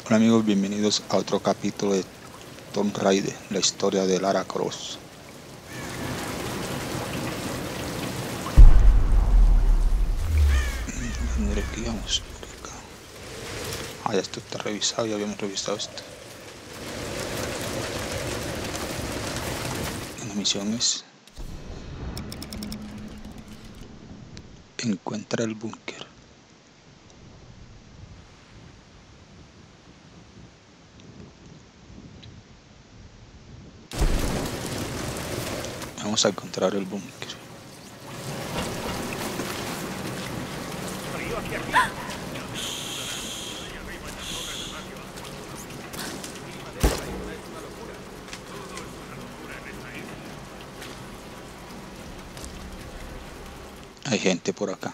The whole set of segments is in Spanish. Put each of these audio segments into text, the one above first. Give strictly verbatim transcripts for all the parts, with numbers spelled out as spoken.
Hola amigos, bienvenidos a otro capítulo de Tomb Raider, la historia de Lara Croft. Mira aquí, vamos por acá. Ah, ya esto está revisado, ya habíamos revisado esto. La misión es: encuentra el búnker. Vamos a encontrar el búnker. Hay gente por acá.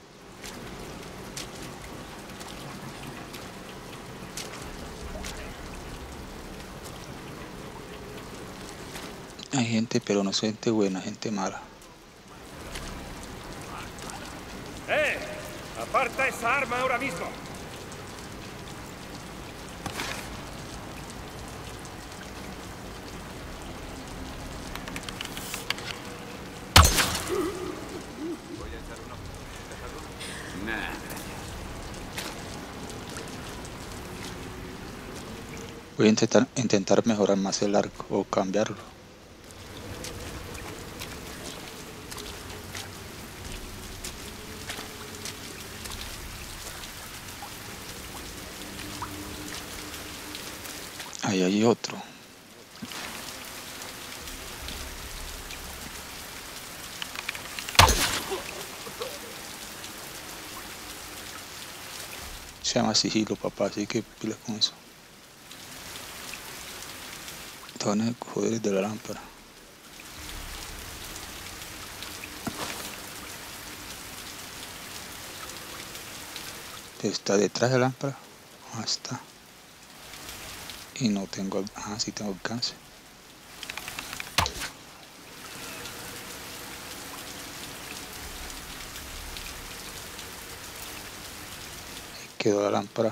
Hay gente, pero no es gente buena, gente mala. ¡Eh! ¡Aparta esa arma ahora mismo! Voy a echar un ojo. ¿Dejarlo? Nah, gracias. Voy a intentar, intentar mejorar más el arco o cambiarlo. Ahí hay otro. Se llama sigilo, papá, así que pila con eso. Te van a joder de la lámpara. Está detrás de la lámpara. Ah, está. Y no tengo... Ah, sí tengo alcance. Ahí quedó la lámpara.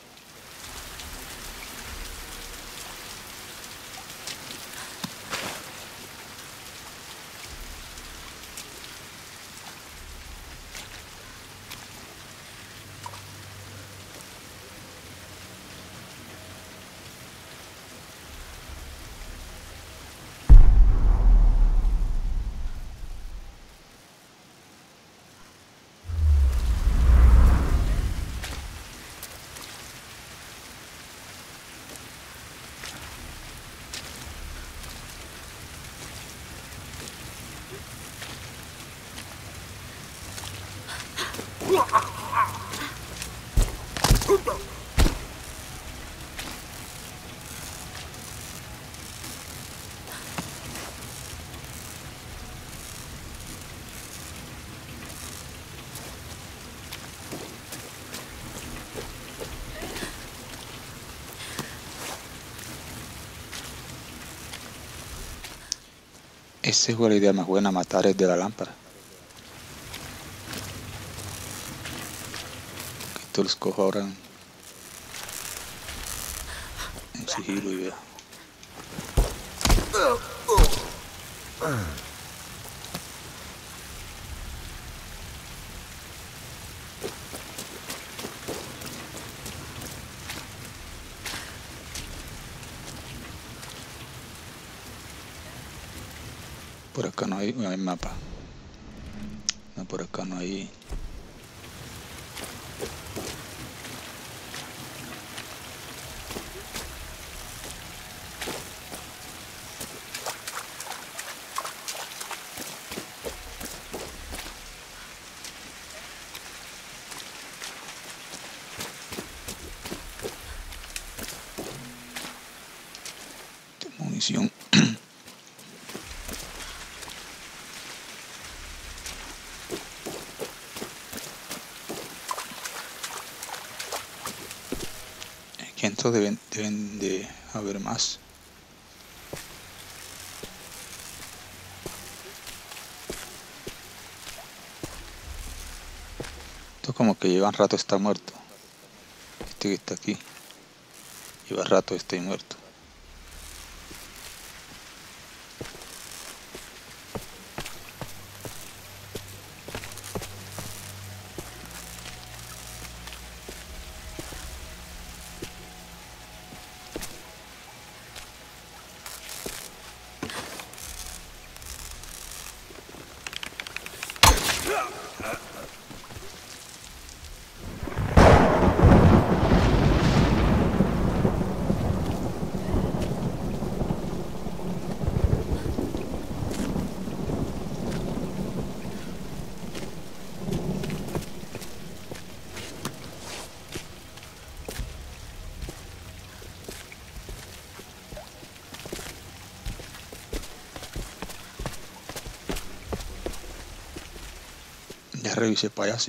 Esa es la idea más buena, matar el de la lámpara. Que esto los cojo ahora en, en sigilo y vea. Por acá no hay, no hay mapa. No, por acá no hay. Munición. Que estos deben, deben de haber más. Esto como que llevan rato está muerto. Este que está aquí. Lleva rato estoy muerto. Ya revisé para allá, sí.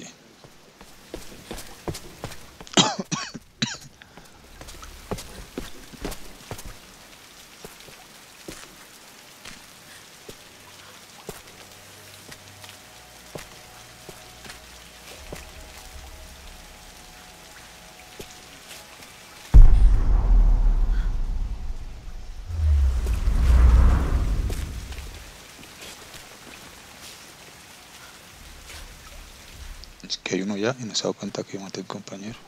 Es que hay uno ya y no se ha dado cuenta que yo maté al compañero.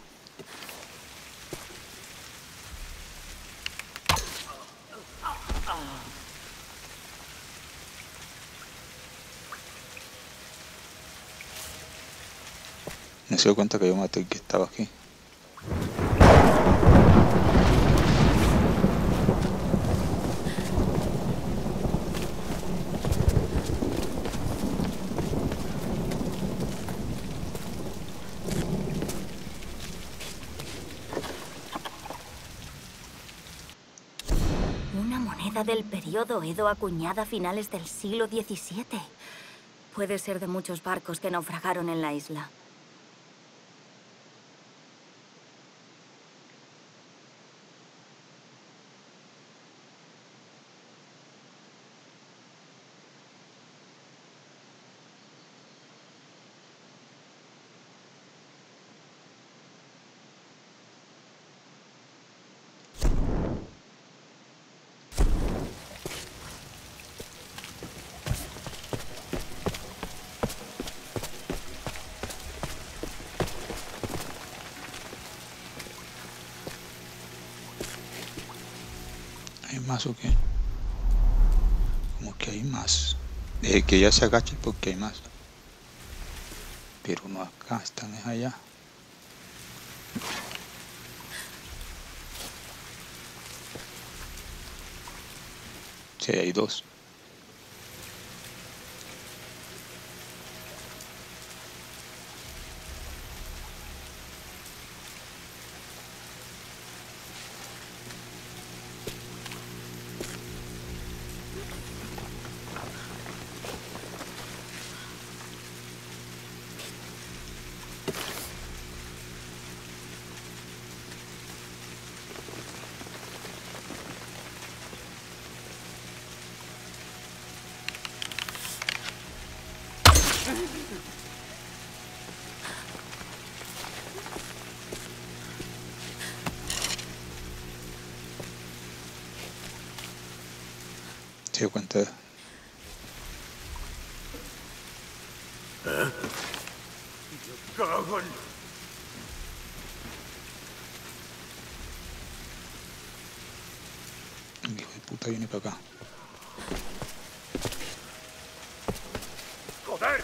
No se dio cuenta que yo maté al que estaba aquí. Una moneda del periodo Edo acuñada a finales del siglo diecisiete. Puede ser de muchos barcos que naufragaron en la isla. ¿Hay más o qué? Como que hay más. Deje que ella se agache porque hay más. Pero no acá, están es allá. Sí, hay dos. Se dio cuenta. ¡Cago en... El hijo de puta viene para acá. ¡Joder!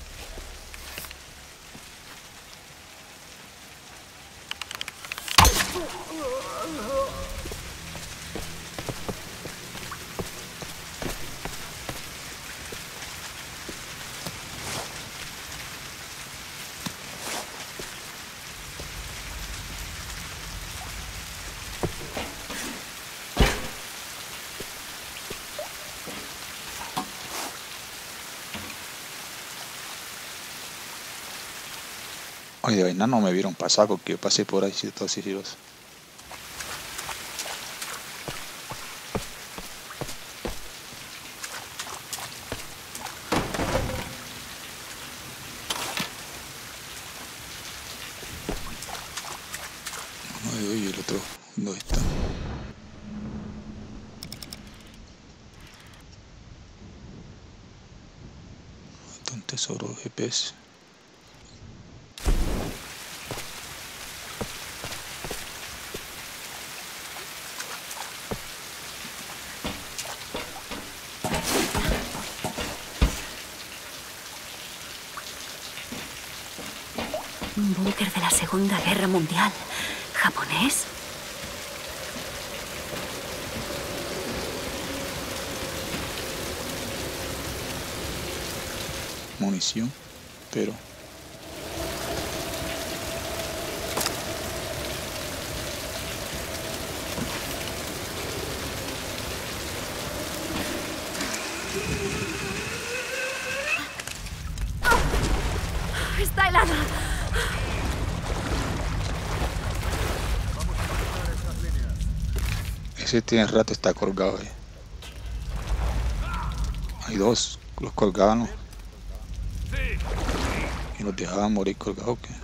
Oye, de vaina no me vieron pasar porque yo pasé por ahí todo sigiloso. Uno de hoy y el otro, ¿dónde está? tesoro G P S. Un búnker de la Segunda Guerra Mundial. ¿Japonés? Munición, pero ¡Está helada! ese tiene rato está colgado ahí. Hay dos, los colgaban y los dejaban morir colgados. ¿Qué?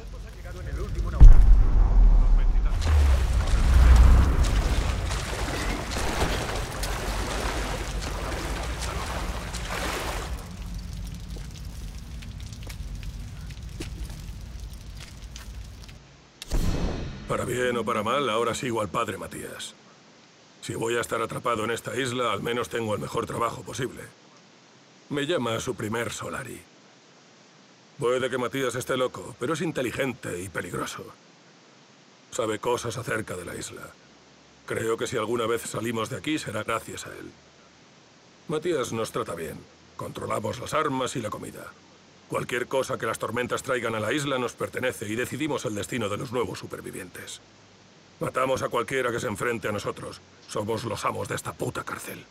Para bien o para mal, ahora sigo al padre Matías. Si voy a estar atrapado en esta isla, al menos tengo el mejor trabajo posible. Me llama su primer Solari. Puede que Matías esté loco, pero es inteligente y peligroso. Sabe cosas acerca de la isla. Creo que si alguna vez salimos de aquí, será gracias a él. Matías nos trata bien. Controlamos las armas y la comida. Cualquier cosa que las tormentas traigan a la isla nos pertenece y decidimos el destino de los nuevos supervivientes. Matamos a cualquiera que se enfrente a nosotros. Somos los amos de esta puta cárcel.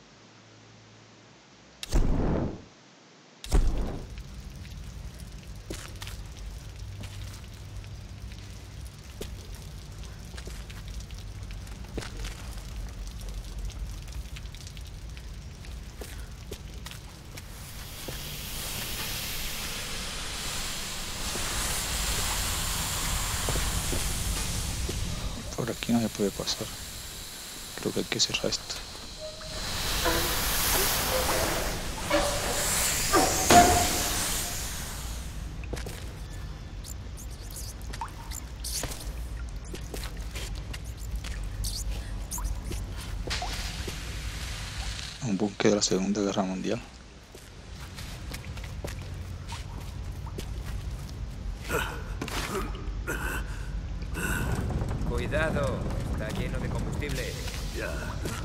Por aquí no se puede pasar. Creo que hay que cerrar esto. Un búnker de la Segunda Guerra Mundial. Cuidado, está lleno de combustible. Ya.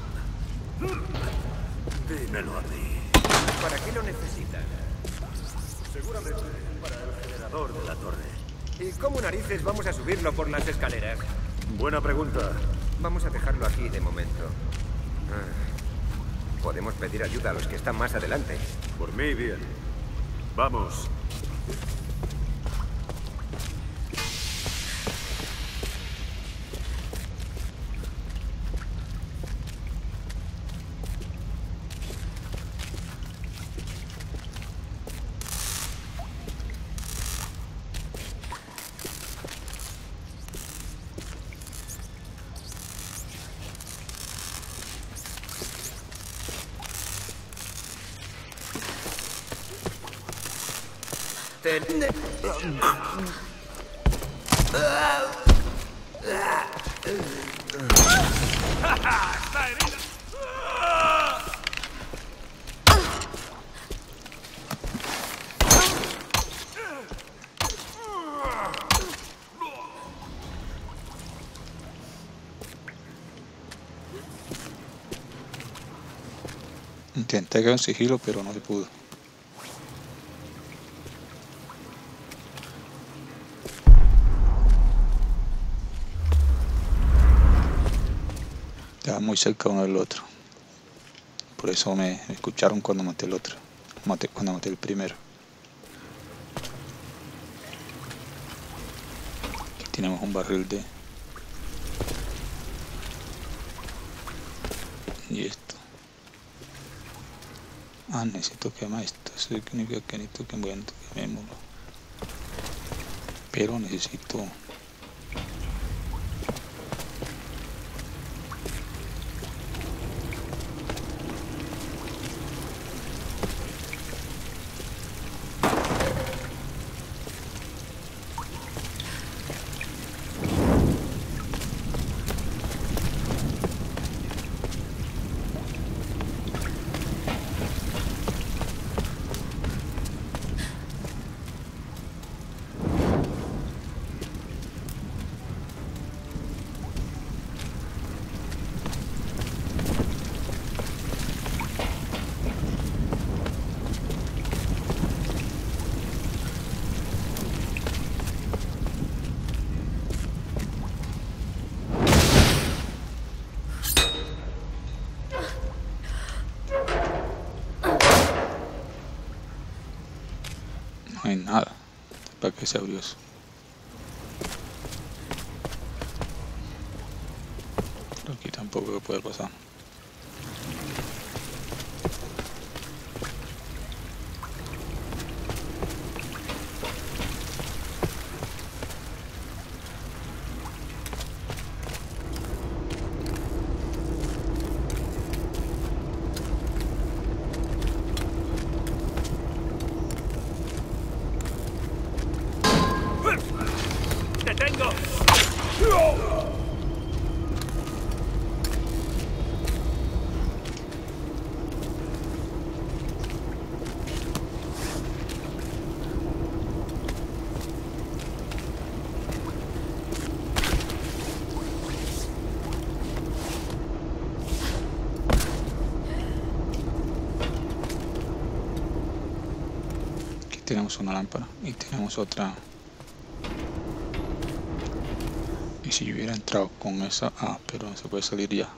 Dímelo a mí. ¿Para qué lo necesitan? Seguramente para el generador de la torre. ¿Y cómo narices vamos a subirlo por las escaleras? Buena pregunta. Vamos a dejarlo aquí de momento. Ah, podemos pedir ayuda a los que están más adelante. Por mí, bien. Vamos. Ten- Intenté que en sigilo, pero no se pudo. Estaba muy cerca uno del otro. Por eso me escucharon cuando maté el otro. Maté, cuando maté el primero. Aquí tenemos un barril de... Y esto. Ah, necesito quemar esto. Eso significa que necesito que bueno, quemémoslo. Pero necesito... No hay nada. ¿Para qué se abrió eso? Pero aquí tampoco puede pasar. ¡Te tengo! Aquí tenemos una lámpara y tenemos otra. Y si yo hubiera entrado con esa... Ah, pero no se puede salir ya.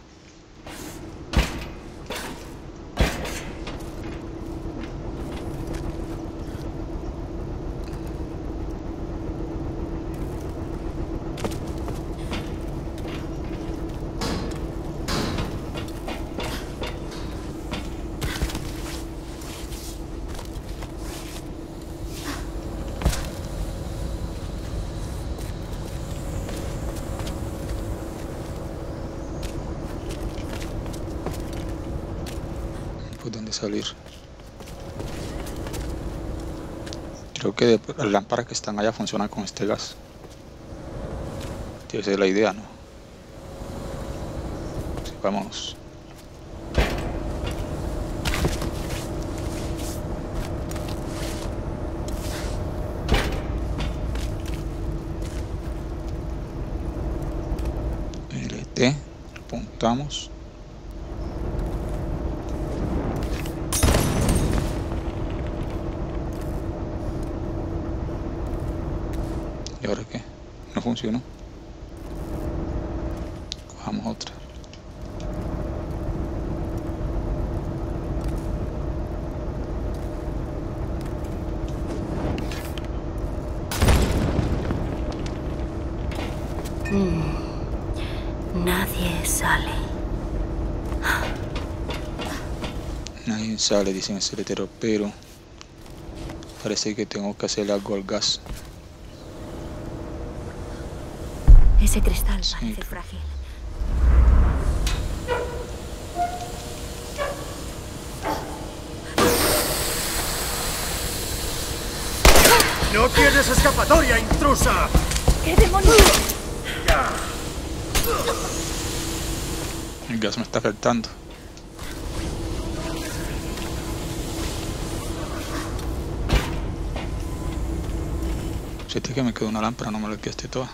¿Por dónde salir? Creo que de- las lámparas que están allá funcionan con este gas. Esa es la idea, ¿no? Sí, vamos. L T, apuntamos. ¿Y ahora qué? No funcionó. Cojamos otra. Nadie sale. Nadie sale, dicen ese letrero, pero parece que tengo que hacerle algo al gas. Ese cristal Sí. parece frágil. ¡No tienes escapatoria, intrusa! ¿Qué demonios? El gas me está afectando. Siete que me quedó una lámpara, no me la quedaste toda.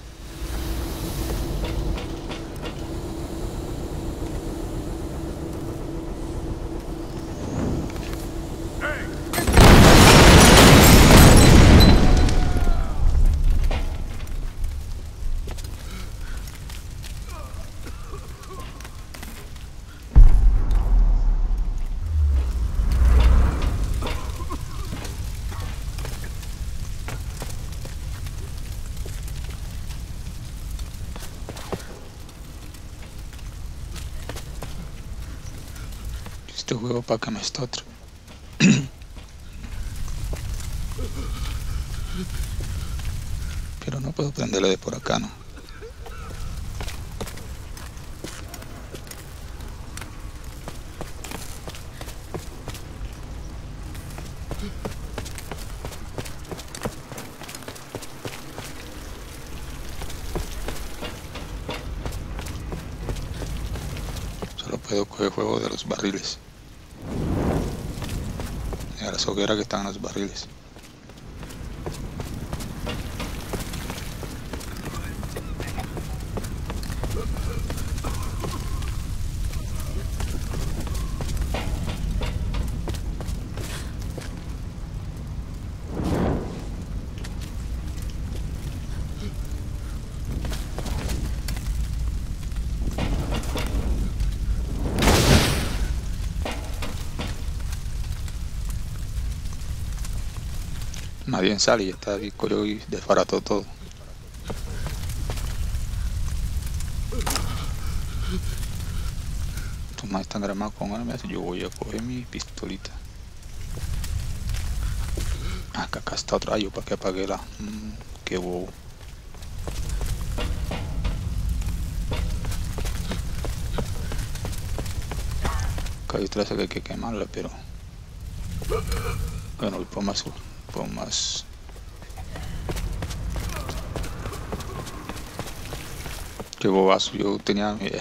Este juego para que me está otro. Pero no puedo prenderlo de por acá, ¿no? Solo puedo coger fuego de los barriles. De las hogueras que están en los barriles. Nadie sale y está ahí corrió y desbarató todo. Estos más están armados con armas. Yo voy a coger mi pistolita. Acá, acá está otro rayo para que apague la. Mm, qué bobo. Acá hay otra que hay que quemarla, pero. Bueno, el por más. Por más. Qué bobazo, yo tenía. Eh.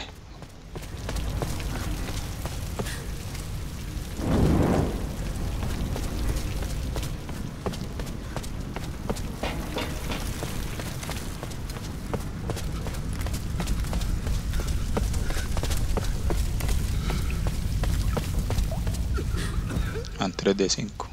En tres de cinco.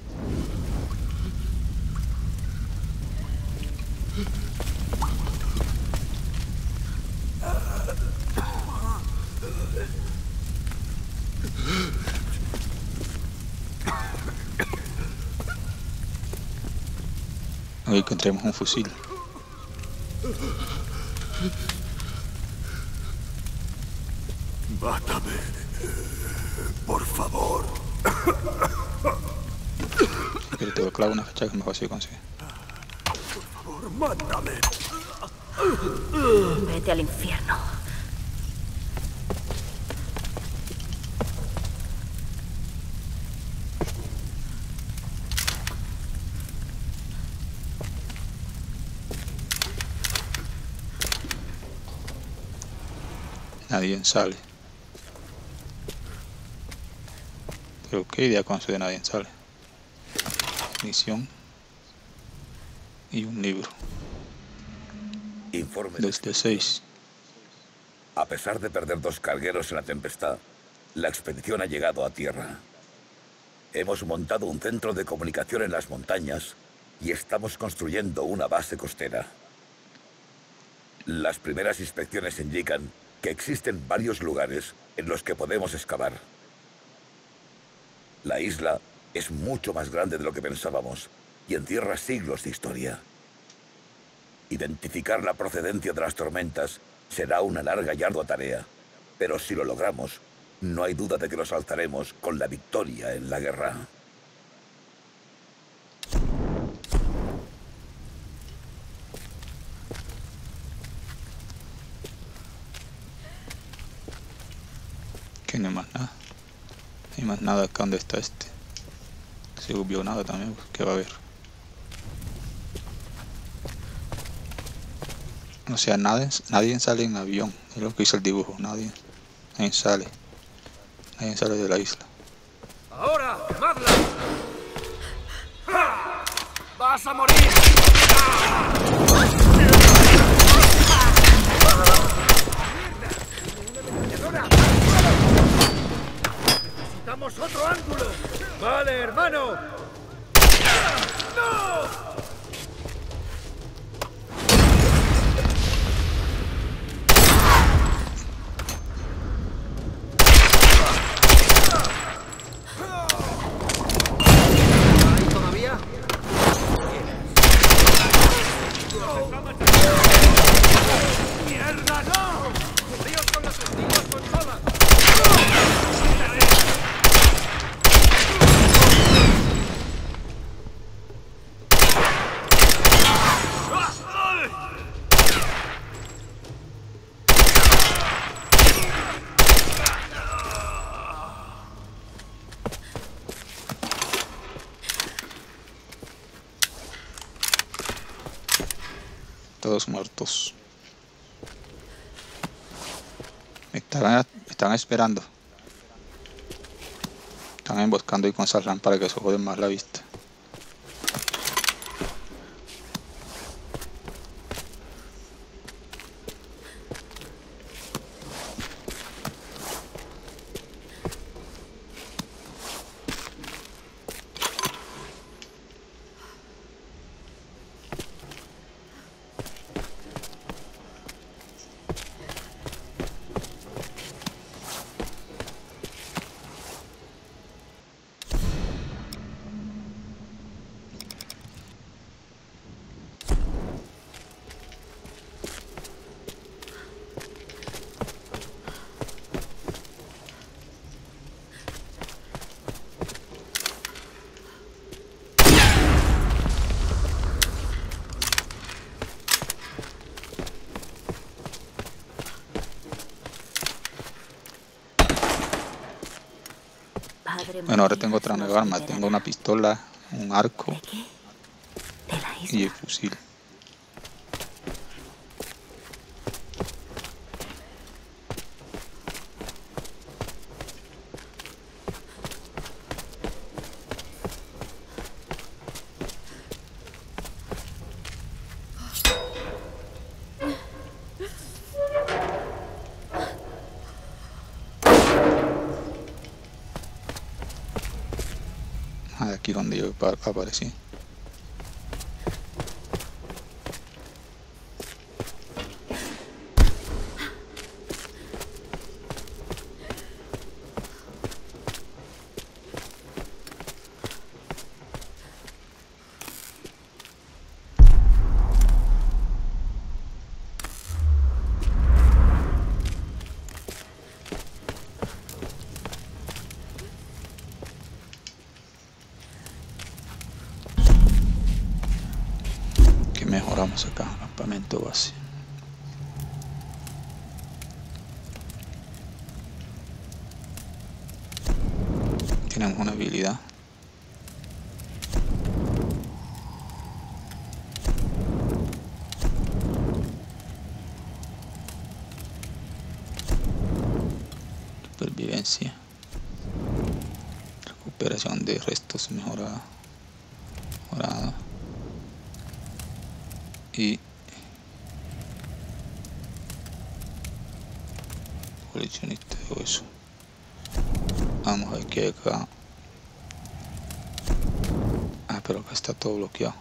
Hoy encontremos un fusil. Mátame, por favor. Pero te voy a clavar una fecha que mejor si consigue. Por favor, mátame. Vete al infierno. Nadie sale. Pero qué idea con eso de nadie sale. Misión. Y un libro. Informe. Desde seis. A pesar de perder dos cargueros en la tempestad, la expedición ha llegado a tierra. Hemos montado un centro de comunicación en las montañas y estamos construyendo una base costera. Las primeras inspecciones indican que existen varios lugares en los que podemos excavar. La isla es mucho más grande de lo que pensábamos y encierra siglos de historia. Identificar la procedencia de las tormentas será una larga y ardua tarea, pero si lo logramos, no hay duda de que nos alzaremos con la victoria en la guerra. Que no hay más nada. No hay más nada acá donde está este. Se vio nada también, que va a haber. O sea, nadie, nadie sale en avión. Es lo que hizo el dibujo. Nadie, nadie sale. Nadie sale de la isla. ¡Ahora! ¡Quemadla! ¡Ja! ¡Vas a morir! ¡Necesitamos otro ángulo! ¡Vale, hermano! ¡No! Todos muertos. Me estaban, me estaban esperando. Están emboscando y con esas lámparas que se joden más la vista. padre Bueno, ahora tengo Matías otra nos nueva arma. liberará. Tengo una pistola, un arco ¿De qué? De la y el isla. fusil. Ah, de aquí donde yo apa- aparecí. Que mejoramos acá, campamento base. Tenemos una habilidad. Supervivencia. Recuperación de restos mejorada. Mejorada. Y coleccionista de eso. Vamos a ver qué hay acá. Ah, pero acá está todo bloqueado.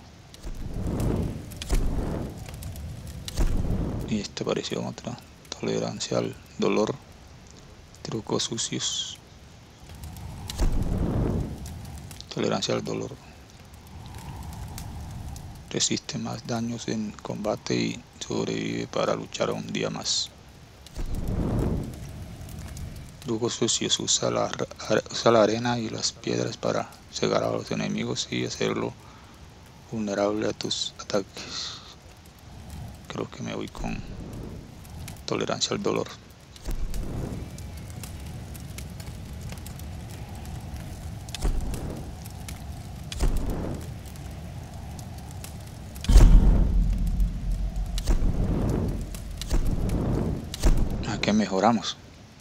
Y este apareció en otra. Tolerancia al dolor. Trucos sucios. Tolerancia al dolor. Resiste más daños en combate y sobrevive para luchar un día más. Trucos sucios. Usa la, usa la arena y las piedras para cegar a los enemigos y hacerlo vulnerable a tus ataques. Creo que me voy con tolerancia al dolor. Aquí mejoramos.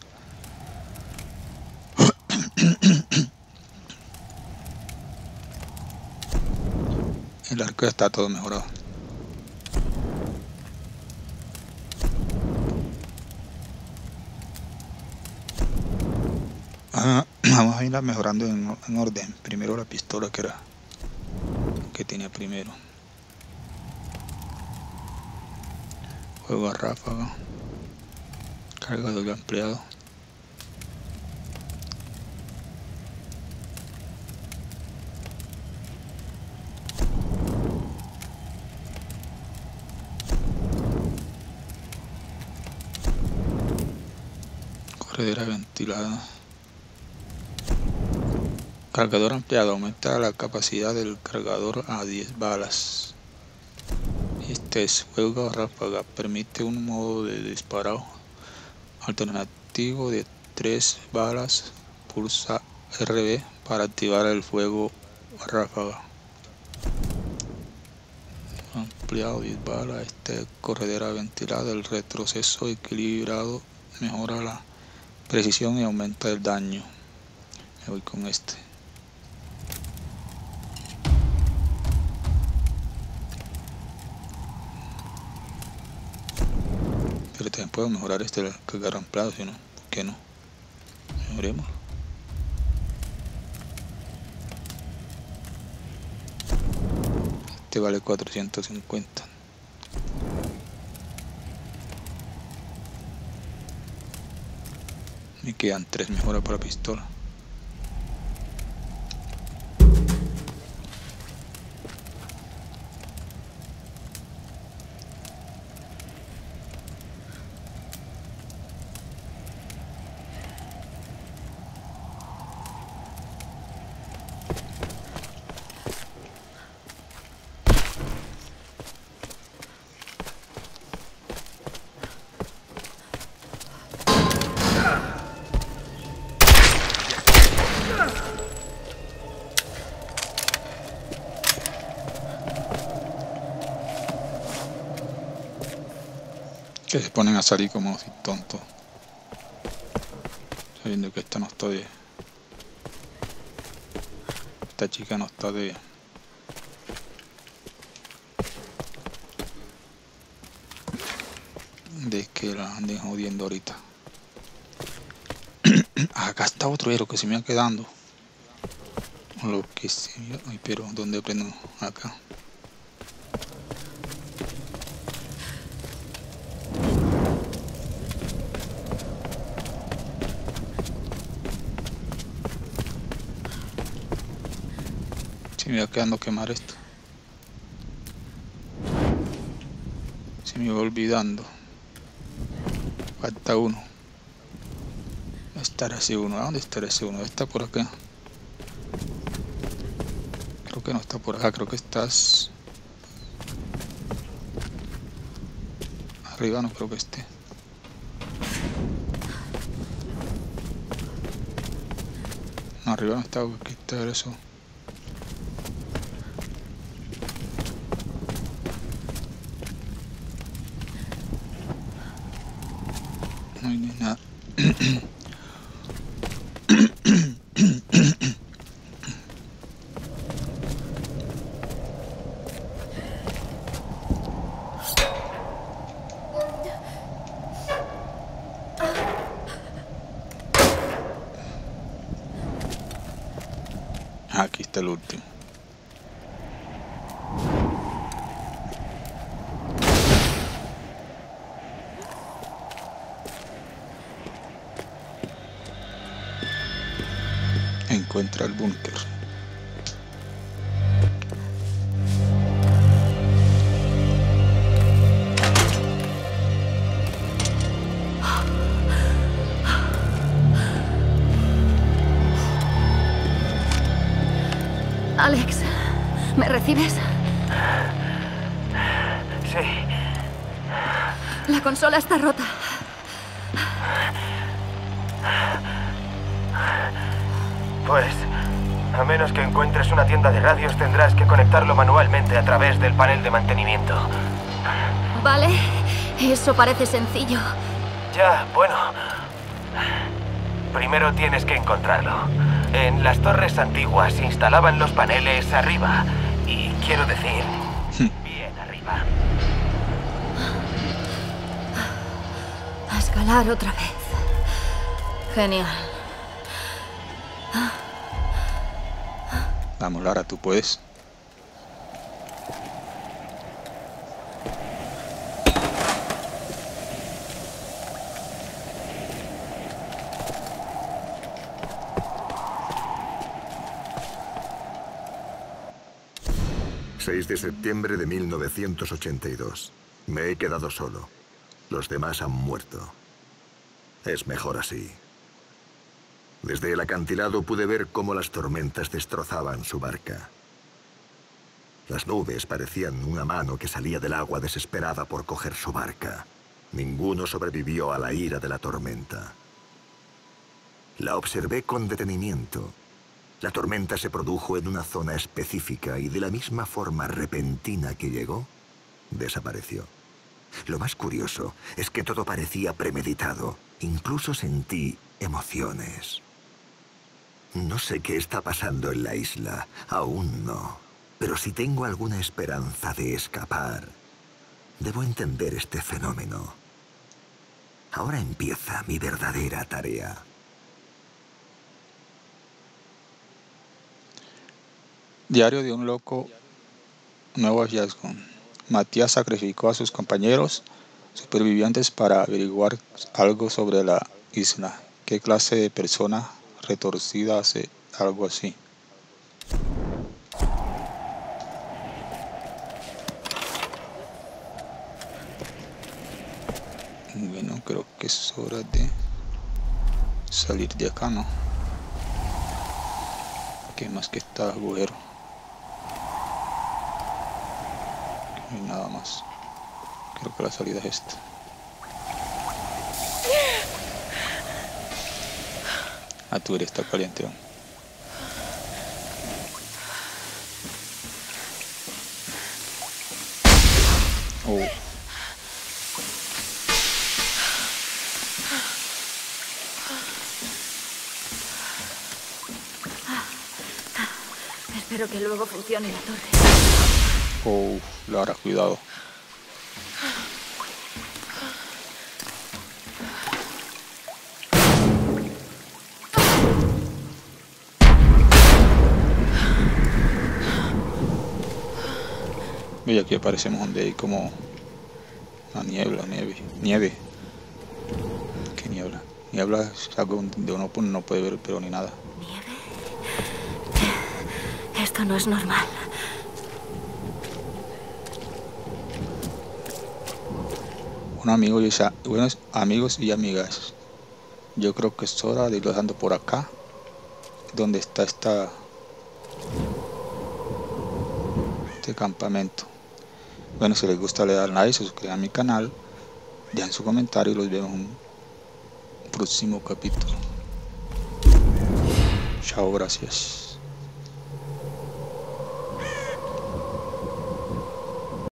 El arco está todo mejorado. Ah, vamos a irla mejorando en, en orden. Primero la pistola, que era que tenía primero. Juego a ráfaga. Cargador ampliado. Corredera ventilada. Cargador ampliado. Aumenta la capacidad del cargador a diez balas. Este es juego a ráfaga. Permite un modo de disparo alternativo de tres balas. Pulsa R B para activar el fuego a ráfaga. Ampliado diez balas. Este corredera ventilada. El retroceso equilibrado mejora la precisión y aumenta el daño. Me voy con este. Pero también puedo mejorar este el cargador ampliado, si no, ¿por qué no? Mejoremos. Este vale cuatrocientos cincuenta. Me quedan tres mejoras para pistola. Que se ponen a salir como si tontos, sabiendo que esta no está de... Esta chica no está de... de que la anden jodiendo ahorita. Acá está otro héroe que se me va quedando. Lo que se me... Ay, pero ¿dónde prendo? Acá. Se me va quedando quemar esto. Se me va olvidando. Falta uno. ¿Dónde estará ese uno? ¿A dónde estará ese uno? ¿Está por acá? Creo que no está por acá. Creo que estás... arriba no creo que esté. No, arriba no está. ¿Qué está eso? No hay nada. Aquí está el último. Encuentra el búnker. Alex, ¿me recibes? Sí. La consola está rota. Pues, a menos que encuentres una tienda de radios, tendrás que conectarlo manualmente a través del panel de mantenimiento. Vale, eso parece sencillo. Ya, bueno. Primero tienes que encontrarlo. En las torres antiguas se instalaban los paneles arriba. Y quiero decir, bien arriba. A escalar otra vez. Genial. Vamos, Lara, tú puedes. seis de septiembre de mil novecientos ochenta y dos. Me he quedado solo. Los demás han muerto. Es mejor así. Desde el acantilado pude ver cómo las tormentas destrozaban su barca. Las nubes parecían una mano que salía del agua desesperada por coger su barca. Ninguno sobrevivió a la ira de la tormenta. La observé con detenimiento. La tormenta se produjo en una zona específica y de la misma forma repentina que llegó, desapareció. Lo más curioso es que todo parecía premeditado. Incluso sentí emociones. No sé qué está pasando en la isla, aún no. Pero si tengo alguna esperanza de escapar, debo entender este fenómeno. Ahora empieza mi verdadera tarea. Diario de un loco, nuevo hallazgo. Matías sacrificó a sus compañeros supervivientes para averiguar algo sobre la isla. ¿Qué clase de persona retorcida hace algo así? Bueno, creo que es hora de salir de acá, ¿no? ¿Qué más que está agujero? No hay nada más. Creo que la salida es esta. Ah, tú eres, está caliente. ¿No? Oh. Espero que luego funcione la torre. Oh, Lara, cuidado. Y aquí aparecemos donde hay como una niebla, nieve, nieve. ¿Qué niebla? Niebla es algo donde uno no puede ver pero ni nada. ¿Nieve? Esto no es normal. Bueno, amigos y, buenos amigos y amigas, yo creo que es hora de ir dejando por acá, donde está esta este campamento. Bueno, si les gusta le dan like, se suscriban a mi canal, dejen su comentario y los vemos en un próximo capítulo. Chao, gracias.